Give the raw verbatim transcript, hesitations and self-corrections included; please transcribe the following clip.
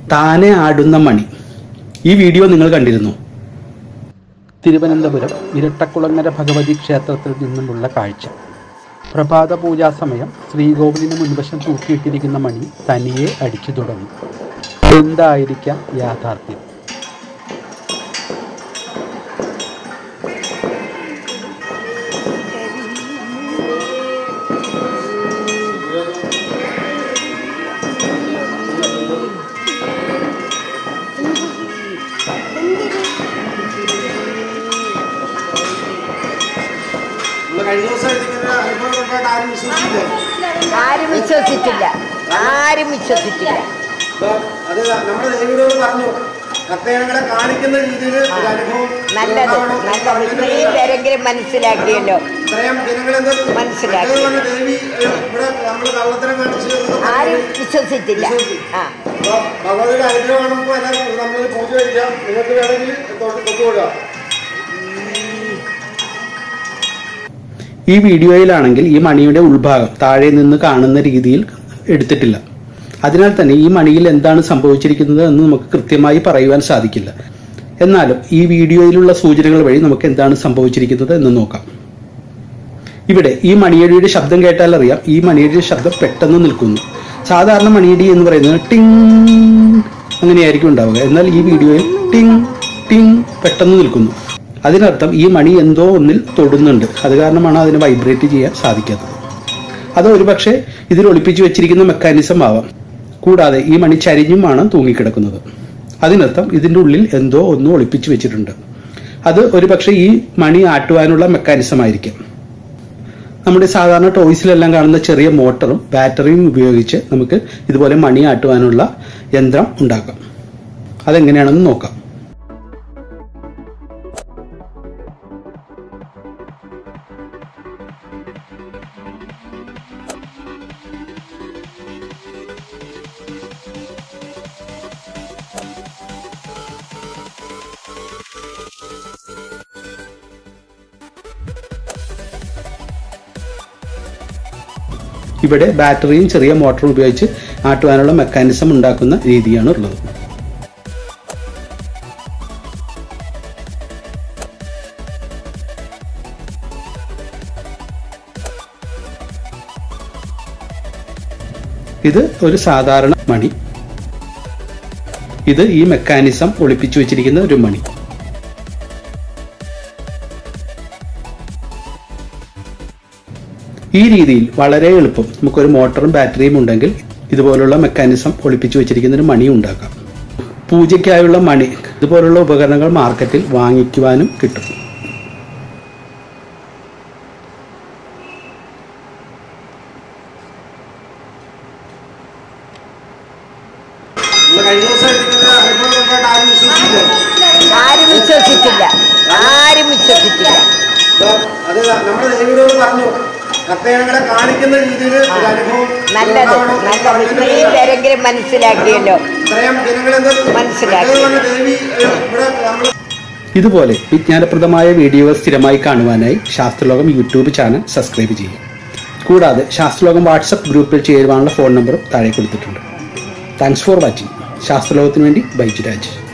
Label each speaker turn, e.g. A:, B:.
A: താനെ ആടുന്ന മണി. ഈ വീഡിയോ നിങ്ങൾ കണ്ടിരുന്നു. തിരുവനന്തപുരം ഇരട്ടക്കുളങ്ങര ഭഗവതി ക്ഷേത്രത്തിൽ നിന്നുമുള്ള കാഴ്ച. പ്രഭാത പൂജാ സമയം ശ്രീകോവിലിന് മുൻവശം തൂക്കിയിട്ടിരിക്കുന്ന മണി തനിയെ അടിച്ചു തുടങ്ങി. എന്തായിരിക്കാം യാഥാർത്ഥ്യം?
B: ആരും വിശ്വസിച്ചില്ല ആരും വിശ്വസിച്ചില്ല നല്ലത് ഇത്രയും പേരെങ്കിലും മനസ്സിലാക്കിയല്ലോ. മനസ്സിലാക്കി ആരും വിശ്വസിച്ചില്ല. ആ
A: ഈ വീഡിയോയിലാണെങ്കിൽ ഈ മണിയുടെ ഉൾഭാഗം താഴെ നിന്ന് കാണുന്ന രീതിയിൽ എടുത്തിട്ടില്ല. അതിനാൽ തന്നെ ഈ മണിയിൽ എന്താണ് സംഭവിച്ചിരിക്കുന്നത് എന്ന് നമുക്ക് കൃത്യമായി പറയുവാൻ സാധിക്കില്ല. എന്നാലും ഈ വീഡിയോയിലുള്ള സൂചനകൾ വഴി നമുക്ക് എന്താണ് സംഭവിച്ചിരിക്കുന്നത് എന്ന് നോക്കാം. ഇവിടെ ഈ മണിയടിയുടെ ശബ്ദം കേട്ടാൽ അറിയാം, ഈ മണിയടിയുടെ ശബ്ദം പെട്ടെന്ന് നിൽക്കുന്നു. സാധാരണ മണിയടി എന്ന് പറയുന്നത് ടിങ് അങ്ങനെയായിരിക്കും ഉണ്ടാവുക. എന്നാൽ ഈ വീഡിയോയിൽ ടിങ് ടിങ് പെട്ടെന്ന് നിൽക്കുന്നു. അതിനർത്ഥം ഈ മണി എന്തോ ഒന്നിൽ തൊടുന്നുണ്ട്. അത് കാരണമാണ് അതിന് വൈബ്രേറ്റ് ചെയ്യാൻ സാധിക്കാത്തത്. അത് ഒരുപക്ഷെ ഇതിൽ ഒളിപ്പിച്ചു വെച്ചിരിക്കുന്ന മെക്കാനിസം ആവാം. കൂടാതെ ഈ മണി ചരിഞ്ഞുമാണ് തൂങ്ങിക്കിടക്കുന്നത്. അതിനർത്ഥം ഇതിൻ്റെ ഉള്ളിൽ എന്തോ ഒന്ന് ഒളിപ്പിച്ചു വെച്ചിട്ടുണ്ട്. അത് ഒരുപക്ഷെ ഈ മണി ആട്ടുവാനുള്ള മെക്കാനിസം ആയിരിക്കും. നമ്മുടെ സാധാരണ ടോയ്സിലെല്ലാം കാണുന്ന ചെറിയ മോട്ടറും ബാറ്ററിയും ഉപയോഗിച്ച് നമുക്ക് ഇതുപോലെ മണി ആട്ടുവാനുള്ള യന്ത്രം ഉണ്ടാക്കാം. അതെങ്ങനെയാണെന്ന് നോക്കാം. ഇവിടെ ബാറ്ററിയും ചെറിയ മോട്ടറും ഉപയോഗിച്ച് ആട്ടുവാനുള്ള മെക്കാനിസം ഉണ്ടാക്കുന്ന രീതിയാണ് ഉള്ളത്. ഇത് ഒരു സാധാരണ മണി. ഇത് ഈ മെക്കാനിസം ഒളിപ്പിച്ചു വെച്ചിരിക്കുന്ന ഒരു മണി. ഈ രീതിയിൽ വളരെ എളുപ്പം നമുക്കൊരു മോട്ടറും ബാറ്ററിയും ഉണ്ടെങ്കിൽ ഇതുപോലുള്ള മെക്കാനിസം ഒളിപ്പിച്ചു വെച്ചിരിക്കുന്ന ഒരു മണി ഉണ്ടാക്കാം. പൂജയ്ക്കായുള്ള മണി ഇതുപോലുള്ള ഉപകരണങ്ങൾ മാർക്കറ്റിൽ വാങ്ങിക്കുവാനും കിട്ടും.
B: ആരും വിശ്വസിച്ചില്ല ആരും വിശ്വസിച്ചില്ല നല്ലത് ഇത്രയും പേരെങ്കിലും മനസ്സിലാക്കിയല്ലോ. മനസ്സിലാക്കി
A: ഇതുപോലെ വിജ്ഞാനപ്രദമായ വീഡിയോകൾ സ്ഥിരമായി കാണുവാനായി ശാസ്ത്രലോകം യൂട്യൂബ് ചാനൽ സബ്സ്ക്രൈബ് ചെയ്യുക. കൂടാതെ ശാസ്ത്രലോകം വാട്സപ്പ് ഗ്രൂപ്പിൽ ചേരുവാനുള്ള ഫോൺ നമ്പറും താഴെ കൊടുത്തിട്ടുണ്ട്. Thanks for watching. ശാസ്ത്രലോകത്തിന് വേണ്ടി ബൈജുരാജ്.